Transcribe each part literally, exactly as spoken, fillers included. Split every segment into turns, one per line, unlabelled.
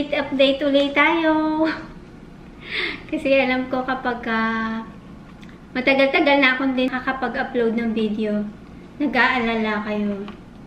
update-update ulit tayo. Kasi alam ko kapag uh, matagal-tagal na akong din nakakapag-upload ng video, nag-aalala kayo.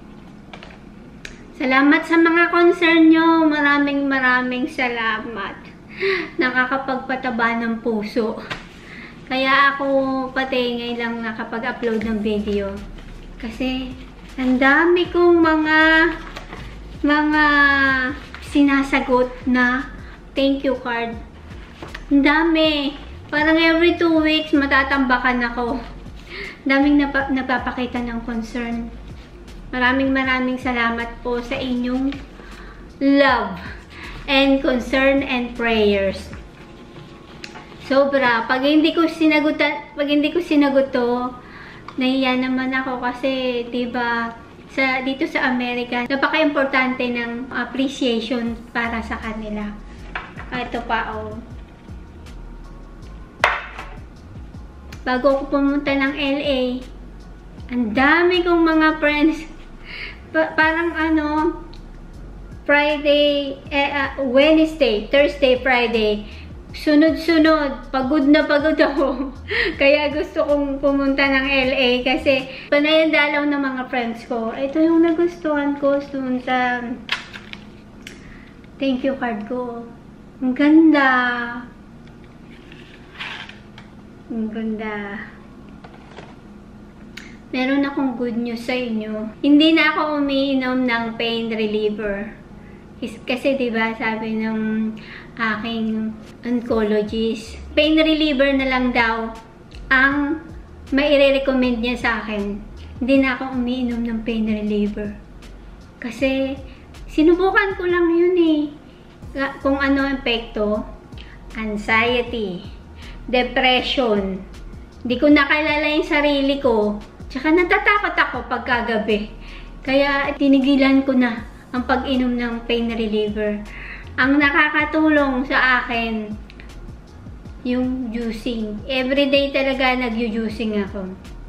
Salamat sa mga concern nyo. Maraming maraming salamat. Nakakapagpataba ng puso. Kaya ako pati ngayon lang nakapag-upload ng video. Kasi ang dami kong mga mga sinasagot na thank you card. Ang dami. Parang every two weeks matatambakan ako. Daming nap napapakita ng concern. Maraming maraming salamat po sa inyong love and concern and prayers. Sobra. Pag hindi ko sinagutan, pag hindi ko sinagot to, nahiya naman ako kasi 'di ba sa dito sa Amerika, napaka-importante ng appreciation para sa kanila. Ito pa oh. Bago ako pumunta ng L A, ang dami kong mga friends. Pa parang ano, Friday, eh, uh, Wednesday, Thursday, Friday, sunod-sunod, pagod na pagod ako. Kaya gusto kong pumunta ng L A kasi panay ang dalaw ng mga friends ko. Ito yung nagustuhan ko dun sa thank you card ko. Ang ganda. Ang ganda. Meron akong good news sa inyo. Hindi na ako umiinom ng pain reliever. Kasi diba sabi ng aking oncologist, pain reliever na lang daw ang maire-recommend niya sa akin. Hindi na ako umiinom ng pain reliever. Kasi sinubukan ko lang yun eh. Kung ano ang epekto, anxiety, depression. Hindi ko nakalala yung sarili ko. Tsaka natatakot ako pagkagabi. Kaya tinigilan ko na ang pag-inom ng pain reliever. Ang nakakatulong sa akin, yung juicing. Everyday talaga nag-juicing ako.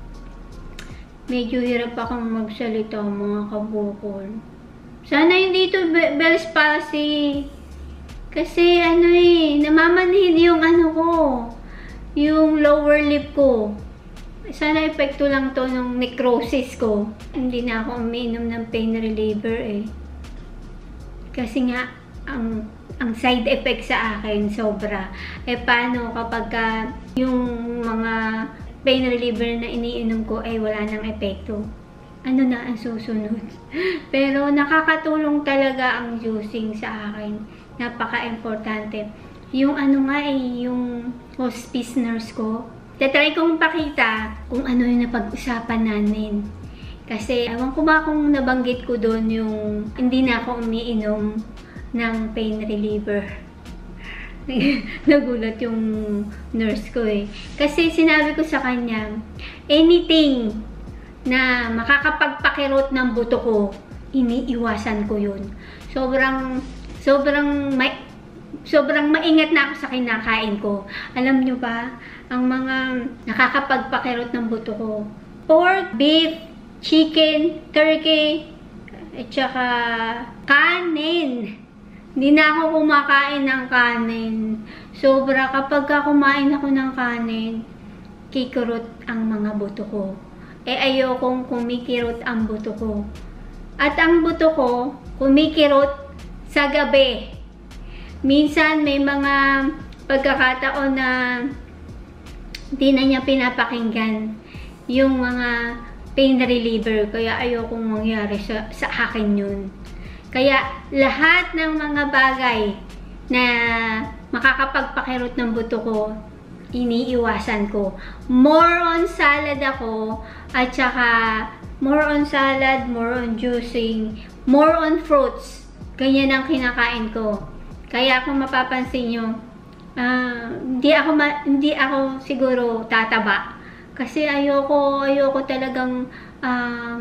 Medyo hirap akong magsalita mga kabukol. Sana hindi ito Bell's palsy. Kasi ano eh, namamanhid yung ano ko. Yung lower lip ko. Sana epekto lang to ng necrosis ko. Hindi na ako umiinom ng pain reliever eh. Kasi nga, ang, ang side effect sa akin, sobra. Eh, paano kapag uh, yung mga pain reliever na iniinom ko ay wala nang epekto? Ano na ang susunod? Pero nakakatulong talaga ang juicing sa akin. Napaka-importante. Yung ano nga eh, yung hospice nurse ko, tatry kong pakita kung ano yung napag-usapan namin. Kasi, ewan ko ba kung nabanggit ko doon yung hindi na ako umiinom ng pain reliever. Nagulat yung nurse ko eh. Kasi sinabi ko sa kanya, anything na makakapagpakirot ng buto ko, iniiwasan ko yun. Sobrang, sobrang may Sobrang maingat na ako sa kinakain ko. Alam nyo ba, ang mga nakakapagpakirot ng buto ko, pork, beef, chicken, turkey, at saka kanin. Hindi na ako kumakain ng kanin. Sobra, kapag kumain ako ng kanin, kikirot ang mga buto ko. Eh, ayokong kumikirot ang buto ko. At ang buto ko, kumikirot sa gabi. Minsan may mga pagkakataon na hindi na niya pinapakinggan yung mga pain reliever. Kaya ayokong mangyari sa, sa akin yun. Kaya lahat ng mga bagay na makakapagpakirot ng buto ko, iniiwasan ko. More on salad ako at saka more on salad, more on juicing, more on fruits. Ganyan ang kinakain ko. Kaya kung mapapansin nyo, uh, hindi, ako ma hindi ako siguro tataba. Kasi ayoko, ayoko talagang uh,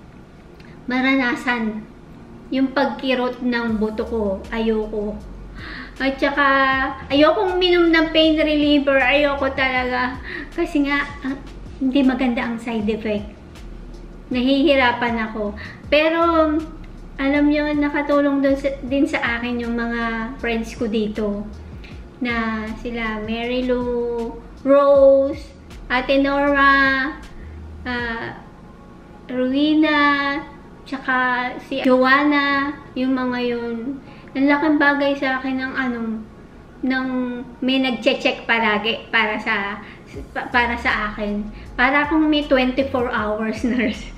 maranasan yung pagkirot ng buto ko. Ayoko. At saka, ayokong minom ng pain reliever. Ayoko talaga. Kasi nga, uh, hindi maganda ang side effect. Nahihirapan ako. Pero, alam nyo, nakatulong dun sa, din sa akin yung mga friends ko dito. Na sila Mary Lou, Rose, Ate Nora, uh, Ruina, tsaka si Joanna, yung mga yun. Ang laking bagay sa akin ng ano, ng may nagche-check palagi para sa para sa akin. Para akong may twenty-four hours nurse.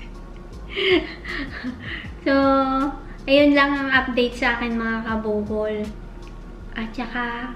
So, ayun lang ang update sa akin mga kabukol. At saka,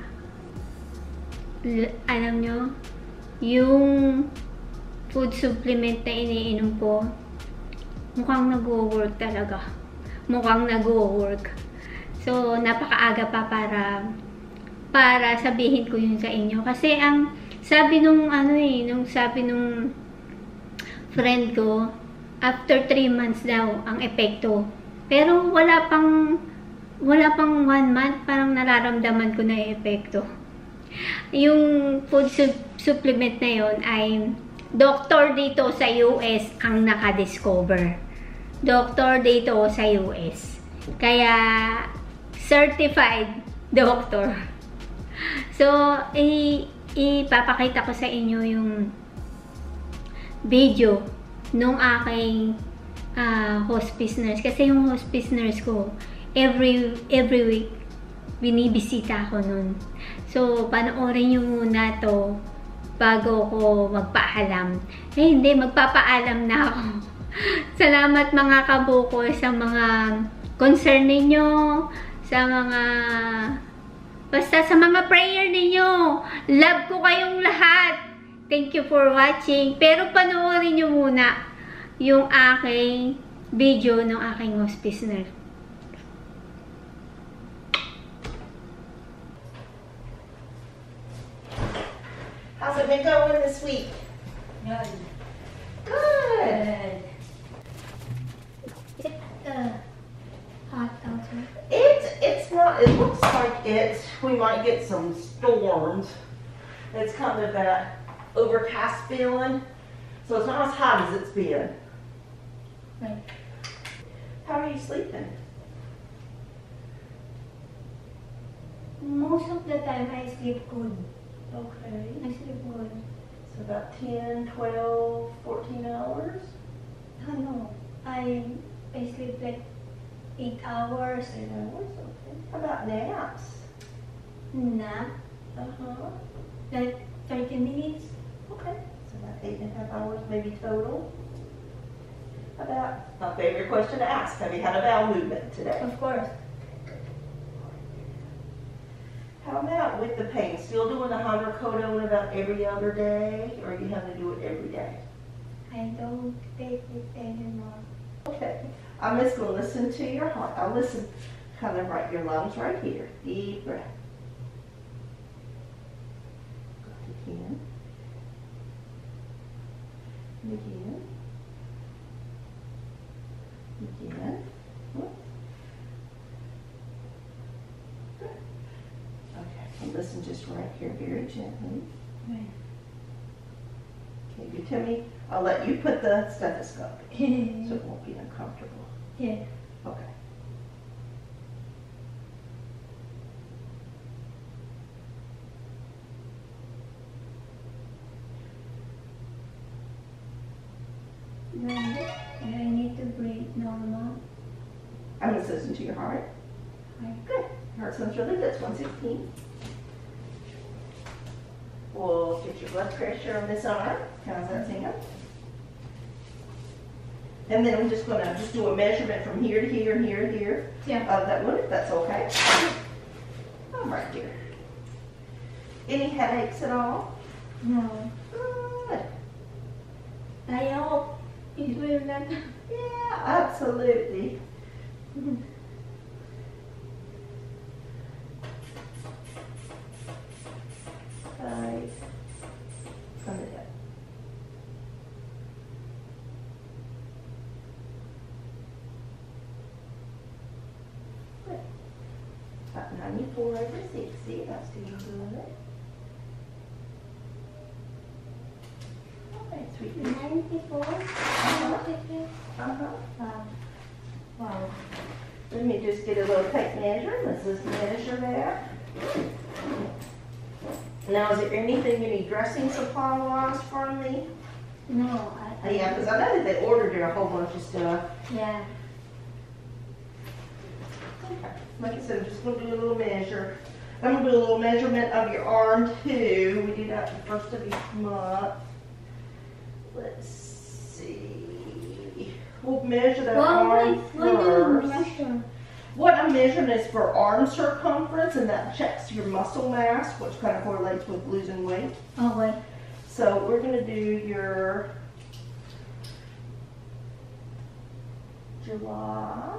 alam nyo, yung food supplement na iniinom ko, mukhang nag-work talaga. Mukhang nag-work. So, napakaaga pa para para sabihin ko yun sa inyo. Kasi ang sabi nung ano eh, nung sabi nung friend ko, after three months daw ang epekto. Pero wala pang wala pang one month, parang nararamdaman ko na yung epekto. Yung food su supplement na yon ay doctor dito sa U S ang nakadiscover. Doctor dito sa U S. Kaya certified doctor. So, i ipapakita ko sa inyo yung video nung aking uh, hospice nurse. Kasi yung hospice nurse ko, every every week, binibisita ako nun. So, panoorin nyo muna to bago ko magpaalam. Eh, hindi, magpapaalam na ako. Salamat mga kabukol sa mga concern ninyo, sa mga basta sa mga prayer ninyo. Love ko kayong lahat. Thank you for watching. Pero panoorin nyo muna yung aking video ng aking hospice nurse.
How's it been going this week?
Good.
Good.
Is it uh, hot outside?
It's it's not. It looks like it. We might get some storms. It's kind of that overcast feeling, so it's not as hot as it's been.
Right.
How are you sleeping?
Most of the time I sleep good.
Okay.
I sleep good.
So about ten, twelve, fourteen hours?
Oh, no. I, I sleep like eight hours.
eight hours, okay. How about naps?
Nap.
Uh-huh.
Like thirty minutes.
Okay. So about eight and a half hours maybe total. How about, my favorite question to ask, have you had a bowel movement today?
Of course.
How about with the pain? Still doing the hydrocodone about every other day, or you have to do it every day?
I don't take it anymore.
Okay. I'm just going to listen to your heart. I'll listen kind of right, your lungs right here. Deep breath. Again. Again. Again. Whoops. Good. Okay. And listen just right here very gently.
Right.
Okay, you tell me, I'll let you put the stethoscope in, so it won't be uncomfortable.
Yeah.
Okay.
Then I need to breathe normal.
I'm going to listen to your heart.
Right.
Good. Your heart sounds really good. It's one sixteen. We'll get your blood pressure on this arm. How's that sound? And then I'm just going to just do a measurement from here to here and here to here.
Yeah.
Of that one, if that's okay. I'm right here. Any headaches at all?
No.
Good.
I hope it will not.
Yeah, absolutely. Right. From the hip. Good. About ninety-four over sixty. That's doing good. Okay, sweet.
ninety-four?
Uh-huh.
ninety-three?
Uh-huh.
Wow. Wow.
Let me just get a little tape measure. Let's just measure that. Now, is there anything you need dressing supply wise from me?
No. I,
Oh, yeah, because I know that they ordered you a whole bunch of stuff.
Yeah.
Okay. Like I said, I'm just going to do a little measure. I'm going to do a little measurement of your arm too. We do that the first of each month. Let's see. We'll measure that
Well,
arm
wait, wait,
first.
measure.
What I'm measuring is for arm circumference, and that checks your muscle mass, which kind of correlates with losing weight.
Oh, wait.
So we're going to do your July,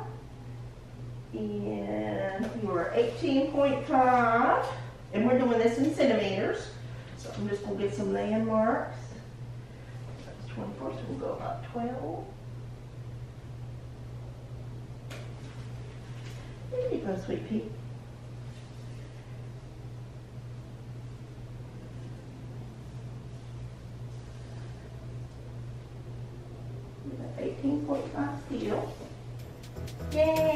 and you were eighteen point five, and we're doing this in centimeters. So I'm just going to get some landmarks. That's twenty-four, so we'll go about twelve. There you go, sweet pea. eighteen point five steel.
Yay!